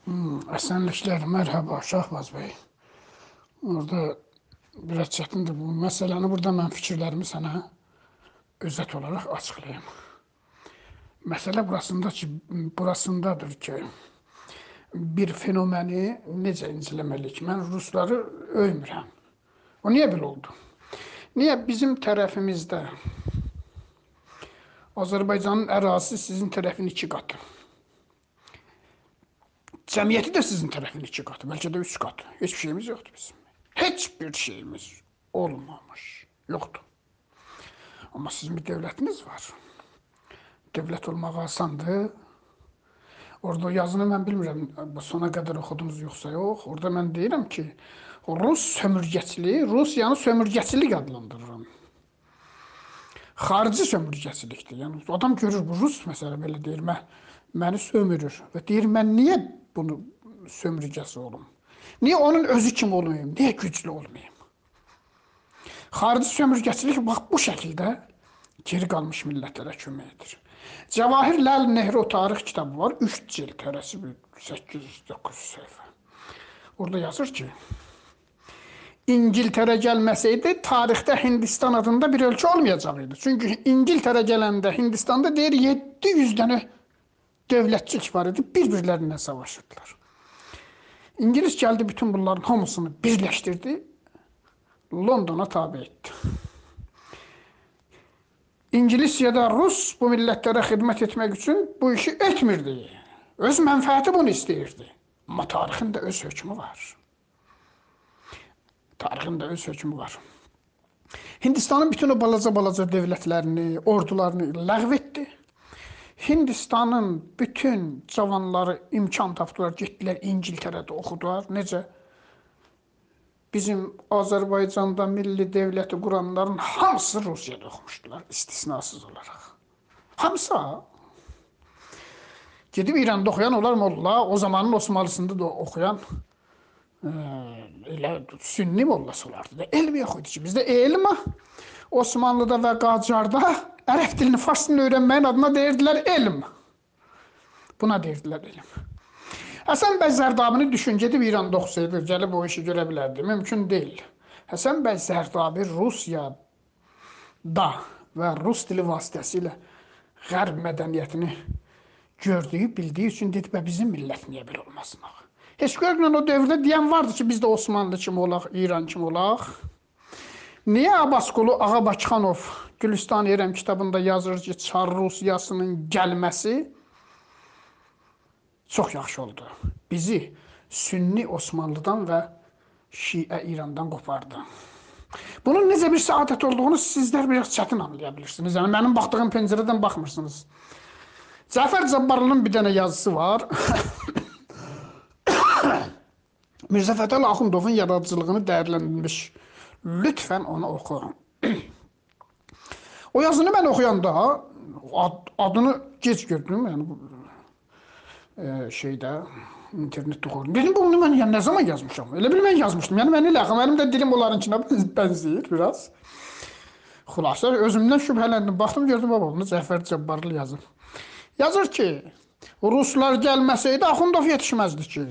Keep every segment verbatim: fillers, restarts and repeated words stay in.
Hmm, Esenlikler, merhaba Şahbaz Bey. Orada biraz çətindir bu məsələni. Burada mən fikirlərimi sənə özət olaraq açıqlayayım. Məsələ burasında ki, burasındadır ki, bir fenomeni necə incələməliyik? Mən Rusları övmürəm. O niyə belə oldu? Niyə bizim tərəfimizdə Azərbaycanın ərazisi sizin tərəfin iki qatı? Cəmiyyəti də sizin tərəfin iki qatı, bəlkə də üç qatı. Heç bir şeyimiz yoxdur bizim. Heç bir şeyimiz olmamış, yoxdur. Amma sizin bir devlətiniz var. Devlət olmaq asandır. Orada yazını mən bilmirəm, sona qədər oxudunuz yoxsa yox. Orada mən deyirəm ki, Rus sömürgəçiliyi, Rusiyanı sömürgəçilik adlandırıram. Xarici sömürgəçilikdir. Yəni adam görür bu Rus məsələ belə deyir, mən, məni sömürür və deyir mən niyə bunu sömürgəsi olum? Niyə onun özü kimi olmayayım? Niyə güclü olmayayım? Xarici sömürgəçilik bax bu şəkildə geri qalmış millətlərə kömək edir. Cəvahir Ləl Nehru tarix kitabı var. üç cild, hərəsi səkkiz yüz doqquz yüz səhifə. Orada yazır ki, İngiltərə gəlməsəydi tarixdə Hindistan adında bir ölkə olmayacaqdı. Çünki İngiltərə gələndə Hindistanda deyir yeddi yüz dənə dövlətçik var idi, bir-birlərindən savaşırdılar. İngilis gəldi bütün bunların hamısını birləşdirdi, Londona tabi etdi. İngilis ya da Rus bu millətlərə xidmət etmək üçün bu işi etmirdi. Öz mənfəəti bunu istəyirdi. Amma tarixin də öz hökmü var. Tarixin də öz hökmü var. Hindistanın bütün o balaca-balaca dövlətlərini, ordularını ləğv etdi. Hindistanın bütün cavanları imkan tapdılar, getdilər İngiltərədə oxudular. Necə? Bizim Azərbaycanda milli devləti quranların hamısı Rusiyada oxumuşdular, istisnasız olaraq. Hamısı. Gedib İranda oxuyan onlar molla, o zamanın Osmanlısında da oxuyan e, elə sünni mollası olardı da. Elm yox idi ki, bizdə elm Osmanlıda və Qacarda ərəb dilini, fars dilini öyrənməyin adına deyirdilər elm. Buna deyirdilər elm. Həsən bəy Zərdabini düşün, gedib İranda oxusaydı, gəlib o işi görə bilərdi. Mümkün deyil. Həsən bəy Zərdabi Rusiyada və Rus dili vasitəsilə Qərb mədəniyyətini gördüyü, bildiyi üçün dedi, bizim millət niyə belə olmasın? Heç görmən o dövrdə deyən vardı ki, biz də Osmanlı kimi olaq, İran kimi olaq. Niyə Abbasqulu Ağa Bakıxanov Gülüstan İrəm kitabında yazır ki, Çar Rusiyasının gəlməsi çox yaxşı oldu. Bizi Sünni Osmanlıdan və Şiə İrandan qopardı. Bunun necə bir səadət olduğunu sizlər biraz çətin anlaya bilirsiniz. Yəni, mənim baxdığım pəncərədən baxmırsınız. Cəfər Cabbarlının bir dənə yazısı var. Mirzə Fətəli Axundovun yaradıcılığını dəyərləndirmiş. Lütfən onu oxu. O yazını mən oxuyanda ad, adını gec gördüm. Yəni, e, şeydə, internetdə oxudum. Dedim, bunu mən yəni, nə zaman yazmışam? Elə bil mən yazmışdım. Yəni, mən elə, mənim də dilim onlarınkine bənzəyir biraz. Xülasə, özümdən şübhələndim. Baxdım, gördüm, baba, bunu Cəfər Cabbarlı yazır. Yazır ki, Ruslar gəlməsəydi, Axundov yetişməzdi ki.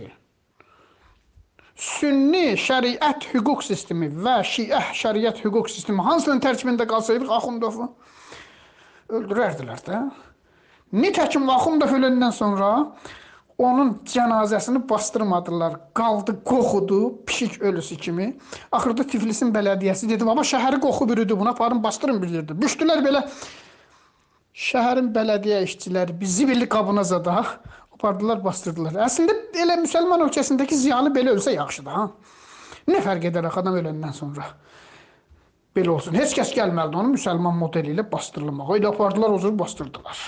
Sünni şəriət hüquq sistemi və Şiə şəriət hüquq sistemi hansının tərkibində qalsaydıq Axundovu öldürərdilər də. Nitəkim Axundov öləndən sonra onun cənazəsini bastırmadılar. Qaldı, qoxudu, pişik ölüsü kimi. Axırda Tiflisin bələdiyyəsi dedi, baba şəhəri qoxu bürüdü, buna aparın, bastırın bir yerdə. Düşdülər belə şəhərin bələdiyyə işçiləri bizi birli qabına zada apardılar, bastırdılar. Əslində elə müsəlman ölkəsindəki ziyalı belə ölsə yaxşıdır. Ha? Nə fərq edərək adam öləndən sonra belə olsun. Heç kəs gəlməlidir onu müsəlman modeli ilə bastırılmağa. Öyle apardılar, o cür bastırdılar.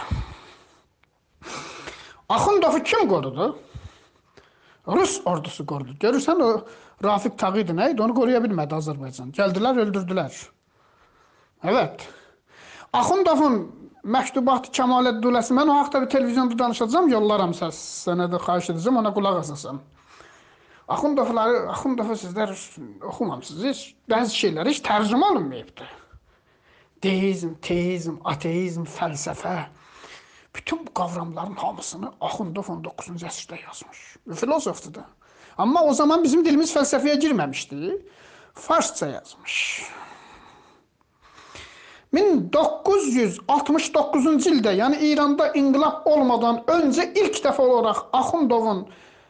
Axundovu kim qorudu? Rus ordusu qorudu. Görürsən o Rafiq Tağıydı nə idi? Onu qoruya bilmədi Azərbaycan. Gəldilər, öldürdülər. Evet. Axundovun məktubatı Kəmaləddinləsi, mən o haqda bir televizyonda danışacağım, yollaram sənə də xahiş edəcəm, ona qulaq asasan. Axundovları, Axundovu sizlər oxumamsınız, heç, bəzi şeylər heç tərcümə olunmayıbdır. Deizm, teizm, ateizm, fəlsəfə, bütün bu qavramların hamısını Axundov on doqquzuncu əsrdə yazmış. Filozofdur da. Amma o zaman bizim dilimiz fəlsəfəyə girməmişdi. Farsça yazmış. min doqquz yüz altmış doqquzuncu ildə, yəni İranda inqilab olmadan öncə ilk dəfə olaraq Axundovun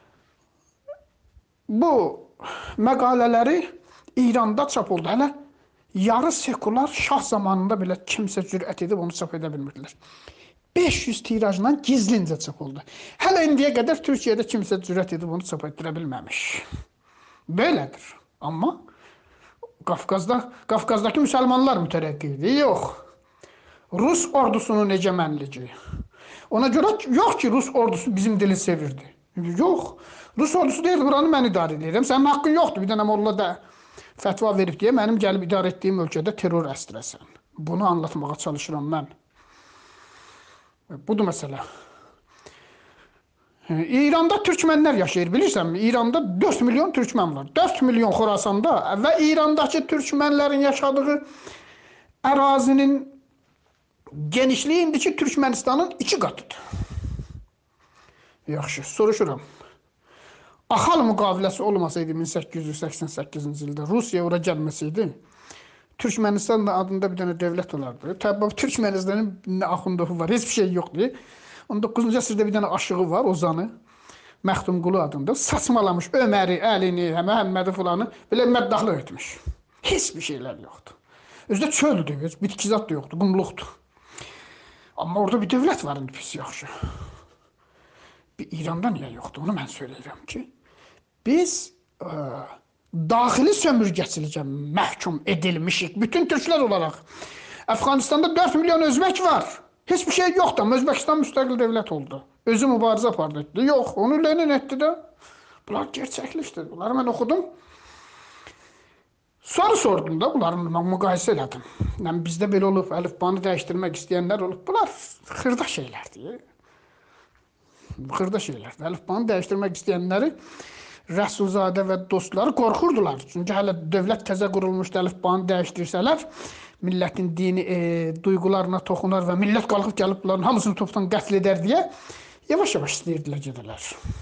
bu məqalələri İranda çap oldu. Hələ yarı sekular şah zamanında belə kimsə cürət edib onu çap edə bilmirdilər. beş yüz tirajla gizlincə çap oldu. Hələ indiyə qədər Türkiyədə kimsə cürət edib onu çap etdirə bilməmiş. Belədir. Amma Qafqazda, Qafqazdakı müsəlmanlar mütərəqqi idi. Yox. Rus ordusunun egemenliği. Ona görə yox ki, Rus ordusu bizim dili sevirdi. Yox. Rus ordusu deyirdi, buranı mən idarə edirəm. Sənin haqqın yoxdur. Bir dənə molla da fətva verib deyə mənim gəlib idarə etdiyim ölkədə terror əstirəsən. Bunu anlatmağa çalışıram mən. Budur məsələ. İranda Türkmenler yaşayır, bilirsənmi? İranda dörd milyon Türkmen var. dörd milyon Xorasanda və İrandakı Türkmenlərin yaşadığı ərazinin genişliyi indiki Türkmenistanın iki qatıdır. Yaxşı, soruşuram. Axal müqaviləsi olmasaydı min səkkiz yüz səksən səkkizinci ildə Rusiya ora gəlməsəydi, Türkmenistan da adında bir dənə dövlət olardı. Təbii Türkmenistanın nə Axundovu var, heç bir şey yoxdur. on doqquzuncu əsrdə bir dənə aşığı var, Ozanı. Məxtumqulu adında. Saçmalamış Öməri, Əlini, Məhəmmədi filanı belə məddahlı etmiş. Heç bir şeylər yoxdur. Özdə çöldür, heç bitkizat da yoxdur, qumluqdur. Amma orada bir dövlət var indi pis yaxşı. Bir İranda niyə yoxdur, onu mən söyləyirəm ki, biz ə, daxili sömürgəçilikə məhkum edilmişik. Bütün Türklər olaraq. Əfqanistanda dörd milyon Özbək var. Heç bir şey yoxdur, amma Özbəkistan müstəqil dövlət oldu. Özü mübarizə apardı etdi. Yox, onu Lenin etdi də. Bunlar gerçəklikdir. Bunları mən oxudum. Soru sordum da, bunları mən müqayisə elədim. Yəni, bizdə belə olub, əlifbanı dəyişdirmək istəyənlər olub. Bunlar xırda şeylərdir. Xırda şeylərdir. Əlifbanı dəyişdirmək istəyənləri Rəsulzadə və dostları qorxurdular. Çünki hələ dövlət təzə qurulmuşdu, əlifbanı dəyişdirsələr, millətin dini e, duyğularına toxunar və millət qalxıb gəlib bunların hamısını topdan qətl edər deyə yavaş-yavaş istəyirdilər gedələr.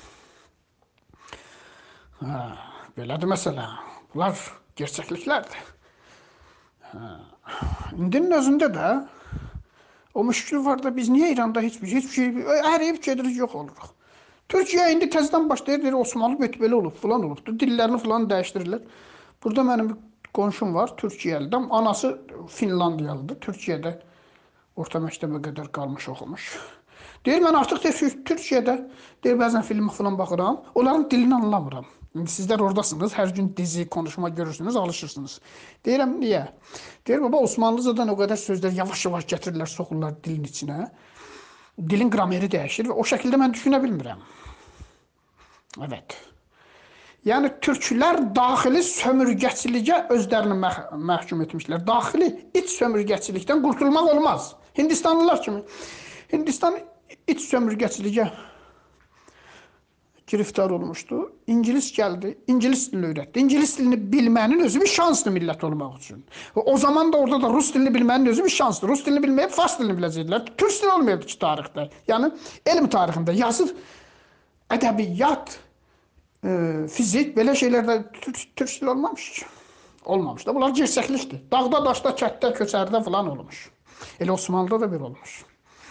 Hə, belədir məsələ. Bunlar gerçəkliklərdir. Hə. İndinin özündə də o müşkül var da biz niyə İranda heç bir şey, heç bir şey əriyib gedirik, yox oluruq. Türkiyə indi təzədən başlayır, deyir, Osmanlı belə olub, filan olubdur. Dillərini filan dəyişdirirlər. Burada mənim bir qonşum var, Türkiyəlidən. Anası Finlandiyalıdır. Türkiyədə orta məktəbə qədər qalmış, oxumuş. Deyir, mən artıq deyir, Türkiyədə deyir, bəzən filmə filan baxıram, onların dilini anlamıram. İndi sizlər oradasınız, hər gün dizi, konuşma görürsünüz, alışırsınız. Deyirəm, niyə? Deyir, baba, Osmanlıcadan o qədər sözlər yavaş-yavaş gətirirlər, soxurlar dilin içinə. Dilin qrameri dəyişir və o şəkildə mən düşünə bilmirəm. Evet. Yəni, türklər daxili sömürgəçiliyə özlərini məh məhkum etmişlər. Daxili iç sömürgəçilikdən qurtulmaq olmaz. Hindistanlılar kimi. Hindistan iç sömürgəçiliyə giriftar olmuşdu. İngilis gəldi, İngilis dilini öyrətdi. İngilis dilini bilmənin özü bir şansdır millət olmaq üçün. O zaman da orada da Rus dilini bilmənin özü bir şansdır. Rus dilini bilməyib Fars dilini biləcəkdilər. Türk dili olmayıbdı ki, tarixdə. Yəni, elm tarixində yazır, ədəbiyyat, e, fizik, belə şeylərdə Türk, Türk dili olmamış ki. Olmamış da. Bunlar gerçəklikdir. Dağda, daşda, kətdə, köçərdə falan olmuş. Elə Osmanlıda da bir olmuş.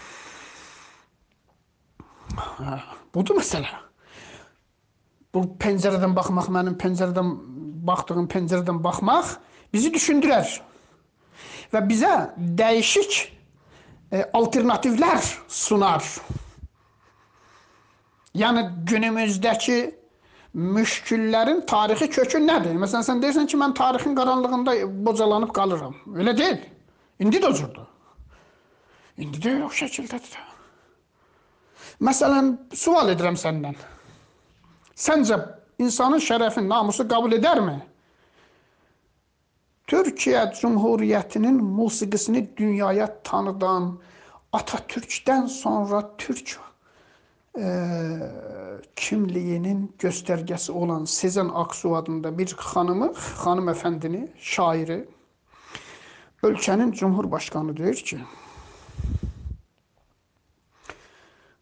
Ha, budur məsələ. Bu pəncərədən baxmaq, mənim pəncərədən baxdığım pəncərədən baxmaq bizi düşündürər. Və bizə dəyişik e, alternativlər sunar. Yəni günümüzdəki müşküllərin tarixi kökü nədir? Məsələn, sən deyirsən ki, mən tarixin qaranlığında bocalanıb qalıram. Öyle deyil. İndi də cürdür. İndi də o şəkildədir. Məsələn, sual edirəm səndən. Səncə insanın şərəfini, namusu qəbul edərmi? Türkiyə Cumhuriyyətinin musiqisini dünyaya tanıdan Atatürk'dən sonra Türk e, kimliyinin göstərgəsi olan Sezen Aksu adında bir xanımı, xanım əfəndini, şairi, ölkənin Cumhurbaşkanı deyir ki,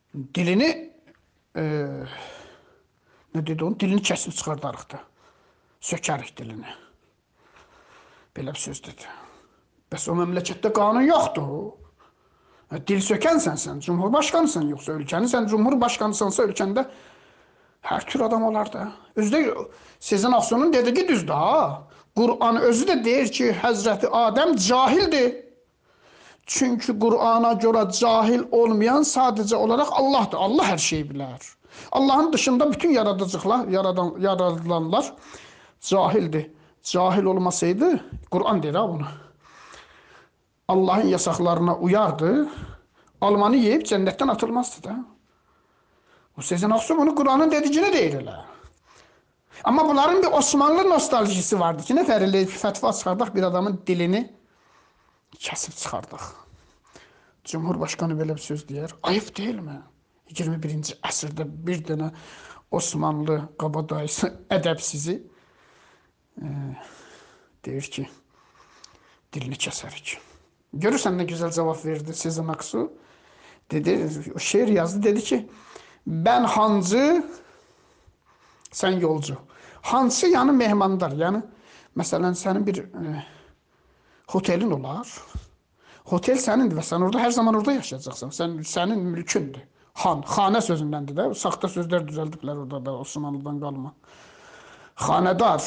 dilini e, ne dedi onu? Dilini kesip çıxardarıq da. Sökərik dilini. Belə bir söz dedi. Bəs o məmləkətdə qanun yoxdur. Dil sökənsən sən, cumhurbaşqanısan, yoxsa ölkənin sən cumhurbaşqanısansa ölkəndə hər tür adam olar da. Özü də Sezen Aksu'nun dediği düzdür ha. Kur'an özü de deyir ki Hazreti Adem cahildir. Çünkü Kur'an'a göre cahil olmayan sadece olarak Allah'tır. Allah her şeyi bilir. Allah'ın dışında bütün yaradıcılar, yaradan, yaradılanlar cahildi. Cahil olmasaydı, Kur'an der ha bunu. Allah'ın yasaklarına uyardı. Almanı yiyip cennetten atılmazdı da. Bu Sezen Aksu bunu Kur'an'ın dediğini deyirlər. Ama bunların bir Osmanlı nostaljisi vardı ki, ne fərili fətva çıxardaq bir adamın dilini kesip çıxardaq. Cumhurbaşkanı belə bir söz deyər. Ayıp değil mi? iyirmi birinci əsrdə bir dənə Osmanlı qabadayısı, ədəbsizi e, deyir ki, dilini kəsərik. Görürsən ne güzel cevap verdi Sezen Aksu. Dedi, o şiir yazdı, dedi ki, ben hancı, sen yolcu. Hancı yani mehmandar. Yani mesela senin bir e, otelin olar. Otel senindir ve sen orada her zaman orada yaşayacaksın. Sen, senin mülkündür. Han, xanə sözündendir de. Saxta sözler düzeldikler orada da Osmanlı'dan qalma. Xanədar.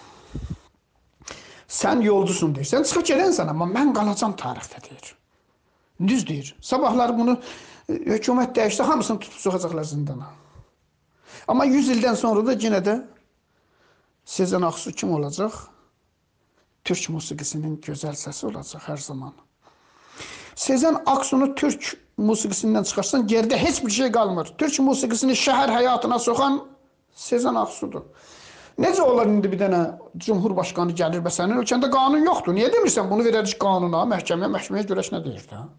Sen yolcusun deyir. Sen çıxıb gedənsən, amma mən qalacam tarixdə deyir. Düz deyir. Sabahlar bunu e, hökumət dəyişdi, hamısını tutub soxacaqlar zindana. Amma yüz ildən sonra da yenə də Sezen Aksu kim olacaq? Türk musiqisinin gözəl səsi olacaq hər zaman. Sezen Aksu'nu Türk musiqisindən çıxarsan geridə heç bir şey qalmır. Türk musiqisini şəhər həyatına soxan Sezen Aksu'dur. Necə olar indi bir dənə Cumhurbaşqanı gəlir və sənin ölkəndə qanun yoxdur. Niyə demirsən bunu verərik qanuna, məhkəməyə, məhkəməyə görəş nə deyir də?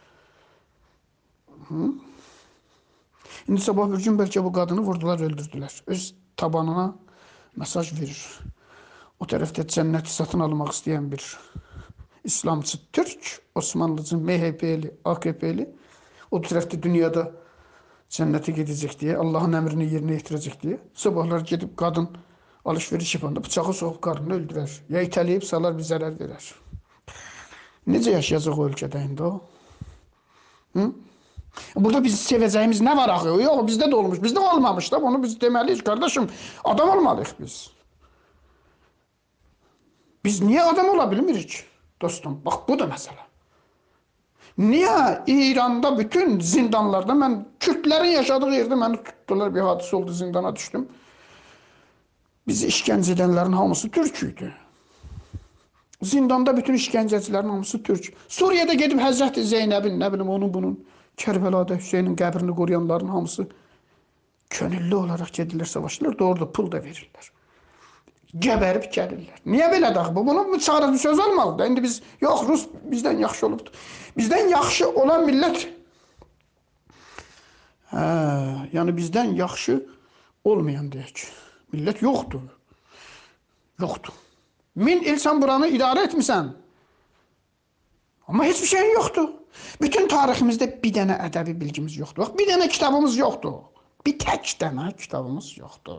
Hı? İndi sabah bir gün bəlkə bu qadını vurdular, öldürdülər. Öz tabanına mesaj verir. O tərəfdə cənnəti satın almaq istəyən bir İslamcı Türk, Osmanlıcı, M H P'li, A K P'li. O tərəfdə dünyada cənnətə gedəcək deyə, Allahın əmrini yerinə yetirəcək deyə. Sabahlar gedib qadın alışveriş yapanda bıçağı soğuk karnını öldürer. Ya itələyib salar bir zarar verer. Necə yaşayacaq o ölkədə indi o? Hı? Burada biz sevəcəyimiz ne var axı? Yox, bizdə də olmuş. Bizdə olmamış da bunu biz demeliyiz kardeşim. Adam olmalıyıq biz. Biz niye adam ola bilmirik? Dostum, bak bu da mesele. Niye İran'da bütün zindanlarda, ben Kürtlerin yaşadığı yerde beni tuttular, bir hadise oldu, zindana düştüm. Bizi işkence edenlerin hamısı Türk'üydü. Zindanda bütün işkencecilerin hamısı Türk. Suriye'de gidip Hazreti Zeynep'in, ne bileyim onun bunun, Kerbela'da Hüseyin'in qəbrini koruyanların hamısı könüllü olarak gedirlər, savaşırlar, doğru pul da verirler. Gəbərib gəlirlər. Niyə belə dax bu? Bunun bir çarəsi söz olmalıdır. İndi biz, yox, Rus bizdən yaxşı olubdur. Bizdən yaxşı olan millət, hə, yəni bizdən yaxşı olmayan deyək. Millət yoxdur. Yoxdur. Min il sən buranı idarə etmirsən. Amma heç bir şeyin yoxdur. Bütün tariximizdə bir dənə ədəbi bilgimiz yoxdur. Bax, bir dənə kitabımız yoxdur. Bir tək dənə kitabımız yoxdur.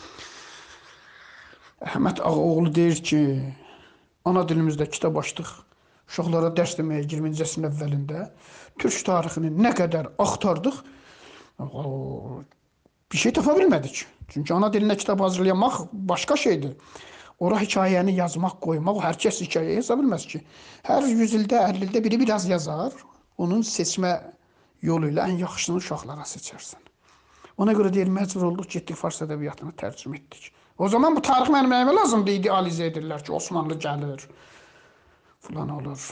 Əhməd Ağaoğlu deyir ki, ana dilimizdə kitab açdıq. Uşaqlara dərs deməyə iyirminci əsrin əvvəlində Türk tarixini nə qədər axtardıq, bir şey tapa bilmədik. Çünki ana dilinə kitab hazırlamaq başqa şeydir. Ora hikayəni yazmaq, qoymaq, hər kəs hikayə yaza bilməz ki. Hər yüz ildə, əlli ildə biri biraz yazar, onun seçmə yoluyla ən yaxşısını uşaqlara seçərsən. Ona görə deyir, məcbur olduq, getdik fars ədəbiyyatını tərcümə etdik. O zaman bu tarix mənim nəyimə lazımdır, idealizə edirlər ki, Osmanlı gəlir, filan olur.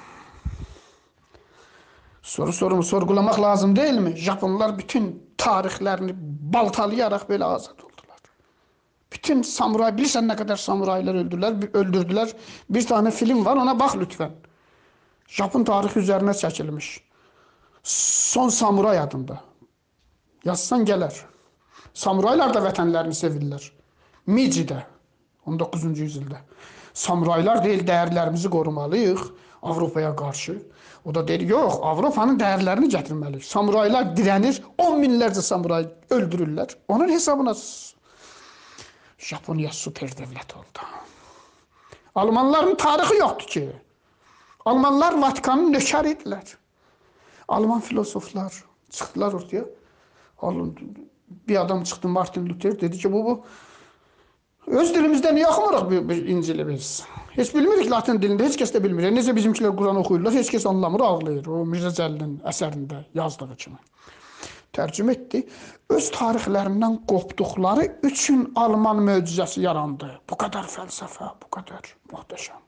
Soru sorumu sorgulamaq lazım değil mi? Japonlar bütün tarixlərini baltalayaraq belə azad oldular. Bütün samuray, bilirsən nə qədər samuraylar öldürdülər, öldürdülər. Bir tane film var, ona bax lütfen. Japon tarixi üzərinə çəkilmiş. Son samuray adında. Yazsan gələr. Samuraylar da vətənlərini sevirlər. Mici'də, on doqquzuncu yüzyılda. Samuraylar deyil, dəyərlərimizi qorumalıyıq. Avrupa'ya karşı. O da dedi yok, Avrupa'nın değerlerini getirmeli. Samuraylar direnir, on binlerce samuray öldürürler. Onun hesabına Japonya süper devlet oldu. Almanların tarihi yoktu ki. Almanlar Vatikan'ın nöker idilər. Alman filosoflar çıktılar ortaya. Bir adam çıktı, Martin Luther, dedi ki bu bu öz dilimizde niye oxumuruq bir, bir İncili biz? Hiç bilmirik Latin dilinde, hiç kəs də bilmir. Necə bizimkiler Kur'an oxuyurlar, hiç kəs anlamır, ağlayır. O Mirzə Cəlilin əsərində yazdığı kimi. Tərcümə etdi. Öz tarixlərindən qopduqları üçün Alman möcüzəsi yarandı. Bu kadar fəlsəfə, bu kadar muhteşem.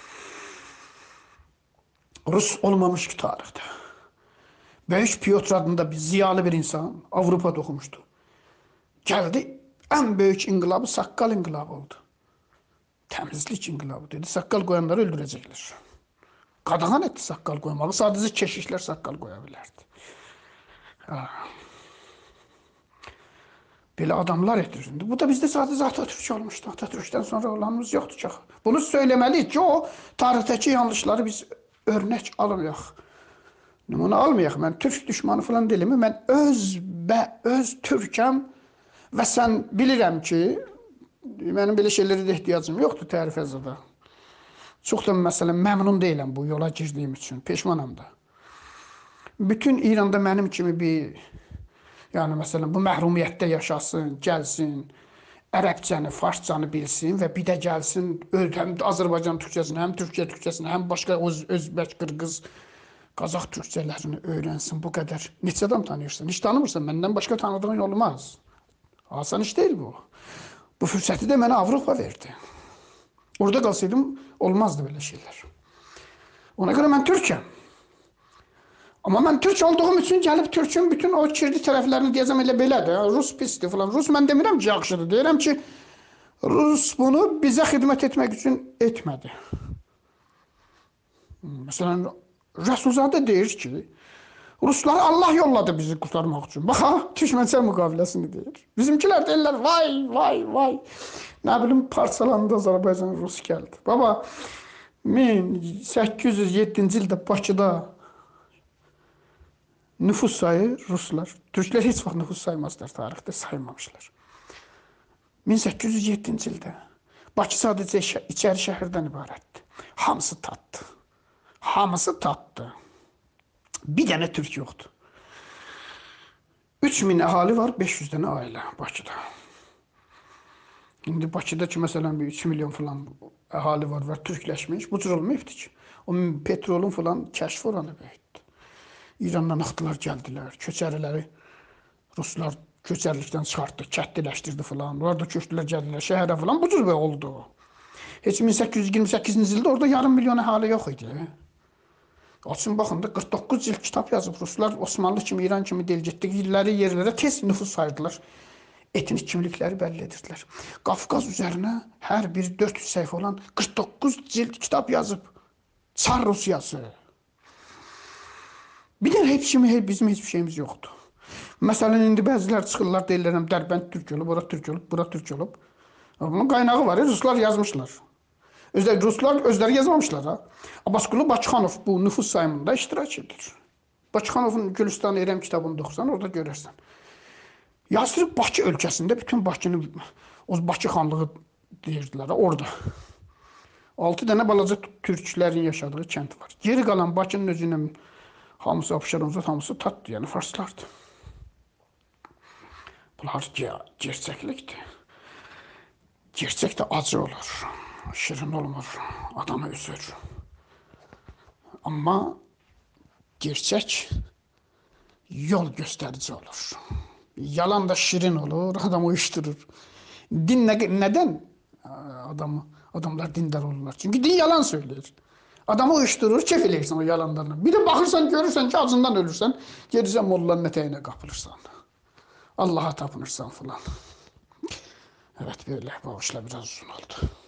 Rus olmamış ki tarihte. Böyük Piotr adında bir ziyalı bir insan Avrupa'da okumuştu. Geldi, en büyük inkılabı sakkal inkılabı oldu. Temizlik inkılabı dedi. Sakkal koyanları öldürecekler. Qadağan etti sakkal koymağı. Sadece keşişler sakkal koyabilirdi. Böyle adamlar etirdi. Bu da bizde sadece Atatürk olmuştu. Atatürk'ten sonra olanımız yoktu çok. Bunu söylemeliyiz ki o tarihteki yanlışları biz örnek almayaq. Numune almayaq. Mən Türk düşmanı falan değilim. Ben öz ve öz Türk'əm ve sen bilirəm ki benim böyle şeylere de ihtiyacım yoktu tərifə zada. Çox da məsələn məmnun deyiləm bu yola girdiyim üçün. Peşmanam da. Bütün İranda mənim kimi bir yani məsələn bu məhrumiyyətdə yaşasın, gəlsin, ərəbcəni, farscanı bilsin və bir də gəlsin həm Azərbaycan türkçəsini, həm Türkiyə türkçəsini, həm başqa öz, özbək, qırğız, Qazaq türkçələrini öyrənsin. Bu qədər. Neçə adam tanıyırsan? Hiç tanımırsan. Məndən başqa tanıdığın olmaz. Asan iş değil bu. Bu fürsəti de mənə Avrupa verdi. Orada qalsaydım olmazdı böyle şeyler. Ona göre ben Türk'üm. Ama ben Türk olduğum için gelip Türk'ün bütün o kirli tərəflərini deyəcəm elə belədir. Rus pisdir falan. Rus mən demirəm ki yaxşıdır. Deyirəm ki Rus bunu bizə xidmət etmək üçün etmədi. Məsələn Rəsulzadə deyir ki Rusları Allah yolladı bizi kurtarmak için. Bak ha, Türkmençer mukabilesini deyir. Bizimkiler deyirlər vay vay vay. Ne bileyim parçalandı Azərbaycan Rus geldi. Baba min səkkiz yüz yeddinci ildə Bakıda nüfus sayı Ruslar. Türkler hiç vaxt nüfus saymazlar tarixdə, saymamışlar. min səkkiz yüz yeddinci ildə Bakı sadəcə içəri şəhərdən ibarətdir. Hamısı tatdı. Hamısı tatdı. Bir tane Türk yoktu. üç min ahali var, beş yüz tane aile Bakıda. Şimdi Bakıdaki mesela bir üç milyon falan ahali var ve Türkleşmiş. Bu cür olmayıbdı ki. O petrolun falan kəşfi oranı böyüdü. İrandan axtılar geldiler. Köçəriləri Ruslar köçərlikdən çıxartdı, kətliləşdirdi falan. Onlar da köçdülər, gəldilər şəhərə falan. Bu cür böyle oldu. Heç min səkkiz yüz iyirmi səkkizinci ildə orada yarım milyon ahali yok idi. Açın baxın da qırx doqquz cilt kitab yazıb Ruslar Osmanlı kimi, İran kimi deyil, getdiyi illəri, yerlərə tez nüfus sayırdılar. Etnik kimlikləri bəlli edirdilər. Qafqaz üzərinə hər bir dörd yüz səhifə olan qırx doqquz cilt kitab yazıb. Çar Rusiyası. Bir də heç kimi, bizim heç bir şeyimiz yoxdur. Məsələn, indi bəzilər çıxırlar, deyirlər, Dərbənd Türk olub, bura Türk olub, bura Türk olub. Bunun qaynağı var, Ruslar yazmışlar. Özler, Ruslar özleri yazmamışlar ha. Abbasqulu Bakıxanov bu nüfus sayımında iştirak edir. Bakıxanovun Gülüstan İrəm kitabını oxusan orada görərsən. Yazır Bakı ölkəsində bütün Bakını, o Bakı xanlığı deyirdilər orada. altı dənə balaca türklərin yaşadığı kənd var. Geri qalan Bakının özünün hamısı Abşeronzad, hamısı tatdı, yəni farslardı. Bunlar gerçəklikdir. Gerçək də acı olur. Şirin olmur, adamı üzür. Ama gerçek yol gösterici olur. Yalan da şirin olur, adamı uyuşturur. Din ne, neden adamı, adamlar dindar olurlar? Çünkü din yalan söyler. Adamı uyuşturur, kefilirsin o yalanlarına. Bir de bakırsan, görürsen ki ağzından ölürsen, gerisi mollanın eteğine kapılırsan. Allah'a tapınırsan falan. Evet böyle, bu işler biraz uzun oldu.